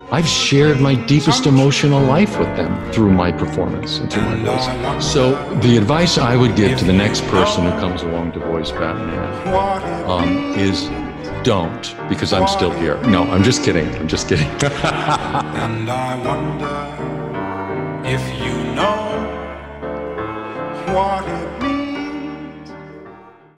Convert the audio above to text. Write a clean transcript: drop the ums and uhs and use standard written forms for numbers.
I've shared my deepest emotional life with them through my performance and through my voice. So the advice I would give to the next person who comes along to voice Batman is don't, because I'm still here. No, I'm just kidding. I'm just kidding. And I wonder if you know what it means.